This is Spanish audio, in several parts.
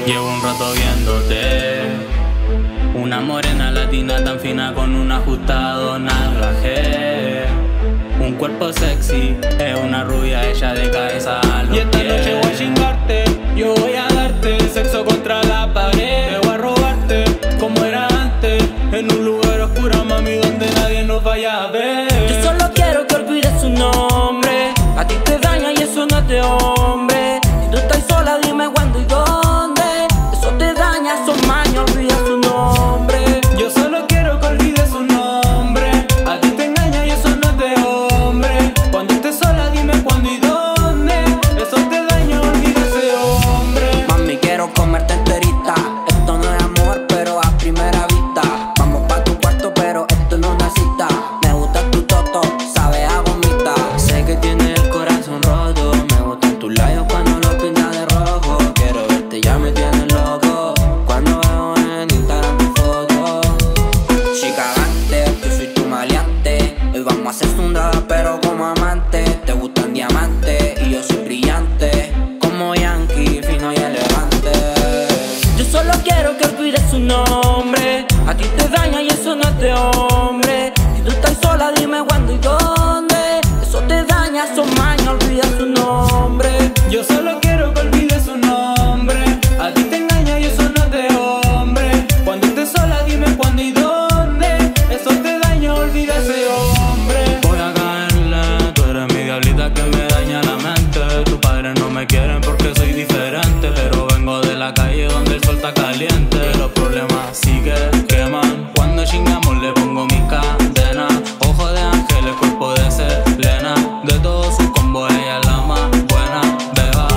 Llevo un rato viéndote, una morena latina tan fina con un ajustado narraje. Un cuerpo sexy, es una rubia ella de cabeza a los Y esta pies. noche voy a chingarte, yo voy a darte sexo contra la pared. Te voy a robarte como era antes, en un lugar oscuro, mami, donde nadie nos vaya a ver. Yo solo quiero que olvides su nombre. A ti te daña y eso no es de hombre. Si tú estás sola, dime cuándo y dónde. Eso te daña, son maños, olvida su nombre. Yo solo quiero que olvides su nombre. A ti te engaña y eso no es de hombre. Cuando estés sola, dime cuándo y dónde. Eso te daña, olvida ese hombre. Mami, quiero comerte enterita. Esto no es amor, pero a primera vista. Vamos pa' tu cuarto, pero esto no es una cita. Me gusta tu toto, sabe a gomita. Sé que tienes el corazón roto. Me gustan tus labios cuando los pintas de rojo. Quiero verte, ya me tienes loco. Cuando veo en Instagram tu foto. Chica, gante, yo soy tu maleante. Hoy vamos a hacer zundada, pero como amante. Te gustan diamantes y yo soy brillante. Como Yankee, fino y elegante. Yo solo quiero que olvides su nombre. A ti te daña y eso no es de hombre. Si tú estás sola, dime cuándo y dónde. Eso te daña, son maños, olvida su nombre. Yo solo quiero que olvides su nombre. A ti te engaña y eso no es de hombre. Cuando estés sola, dime cuándo y dónde. Eso te daña, olvida ese hombre. Voy a caerle, tú eres mi diablita que me daña la mente. Tus padres no me quieren porque soy diferente, pero vengo de la calle donde el sol está caliente. Los problemas sí que queman. Cuando chingamos le pongo mis cadenas. Ojo de ángeles, cuerpo de Selena. De todos sus combos ella es la más buena. Beba,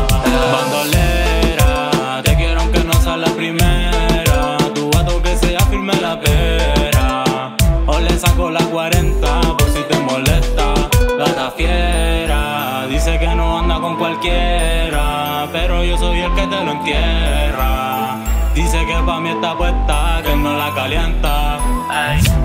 bandolera, te quiero aunque no sea la primera. Tu gato que sea firme la pera. O le saco la 40 por si te molesta. Gata fiera, dice que no anda con cualquiera, pero yo soy el que te lo entierra. Dice que pa' mí está puesta, que no la calienta. Ay.